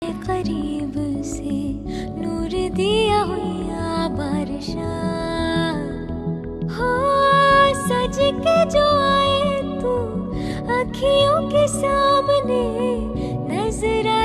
करीब से नूर दिया हुआ बारिशा हो, सज के जो आए तू अखियों के सामने नजर